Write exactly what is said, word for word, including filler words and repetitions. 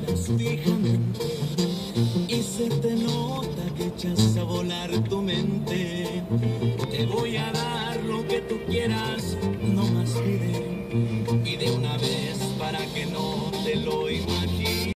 miras fijamente y se te nota que echas a volar tu mente. Te voy a dar lo que tú quieras, no más pide, pide una vez para que no te lo